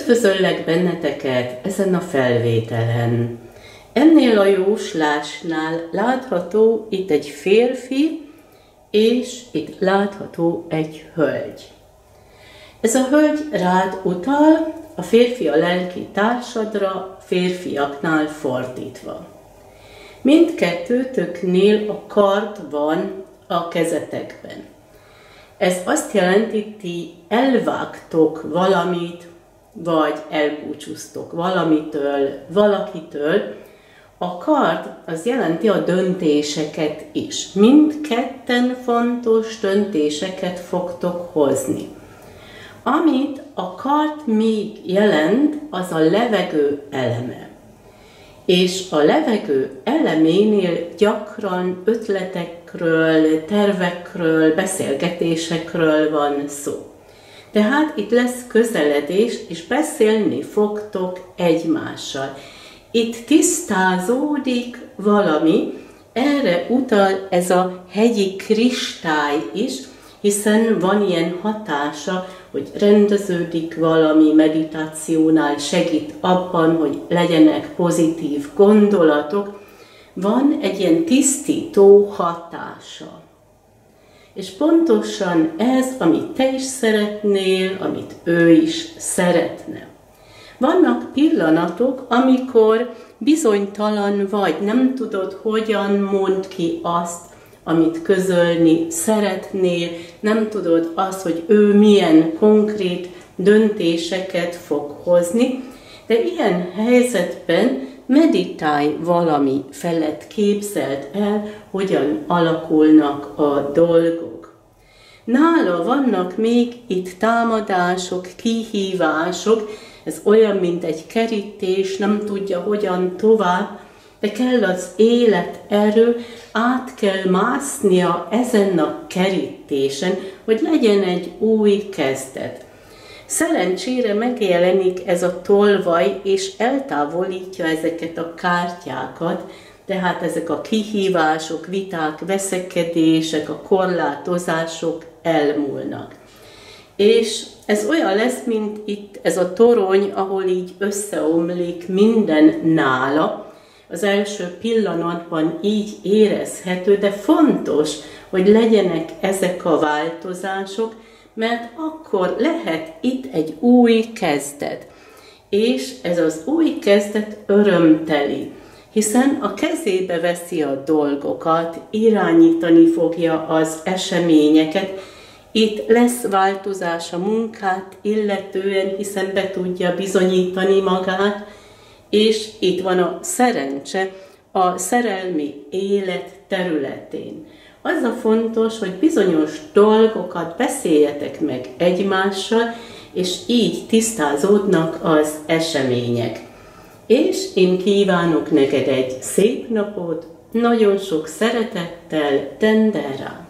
Üdvözöllek benneteket ezen a felvételen. Ennél a jóslásnál látható itt egy férfi, és itt látható egy hölgy. Ez a hölgy rád utal, a férfi a lelki társadra, férfiaknál fordítva. Mindkettőtöknél a kard van a kezetekben. Ez azt jelenti, ti elvágtok valamit, vagy elbúcsúztok valamitől, valakitől. A kard az jelenti a döntéseket is. Mindketten fontos döntéseket fogtok hozni. Amit a kard még jelent, az a levegő eleme. És a levegő eleménél gyakran ötletekről, tervekről, beszélgetésekről van szó. Tehát itt lesz közeledés, és beszélni fogtok egymással. Itt tisztázódik valami, erre utal ez a hegyi kristály is, hiszen van ilyen hatása, hogy rendeződik valami, meditációnál segít abban, hogy legyenek pozitív gondolatok. Van egy ilyen tisztító hatása. És pontosan ez, amit te is szeretnél, amit ő is szeretne. Vannak pillanatok, amikor bizonytalan vagy, nem tudod, hogyan mondd ki azt, amit közölni szeretnél, nem tudod azt, hogy ő milyen konkrét döntéseket fog hozni, de ilyen helyzetben meditálj valami felett, képzeld el, hogyan alakulnak a dolgok. Nála vannak még itt támadások, kihívások, ez olyan, mint egy kerítés, nem tudja, hogyan tovább, de kell az életerő, át kell másznia ezen a kerítésen, hogy legyen egy új kezdet. Szerencsére megjelenik ez a tolvaj, és eltávolítja ezeket a kártyákat, tehát ezek a kihívások, viták, veszekedések, a korlátozások elmúlnak. És ez olyan lesz, mint itt ez a torony, ahol így összeomlik minden nála. Az első pillanatban így érezhető, de fontos, hogy legyenek ezek a változások, mert akkor lehet itt egy új kezdet. És ez az új kezdet örömteli, hiszen a kezébe veszi a dolgokat, irányítani fogja az eseményeket. Itt lesz változás a munkát illetően, hiszen be tudja bizonyítani magát, és itt van a szerencse a szerelmi élet területén. Az a fontos, hogy bizonyos dolgokat beszéljetek meg egymással, és így tisztázódnak az események. És én kívánok neked egy szép napot, nagyon sok szeretettel, Tendera!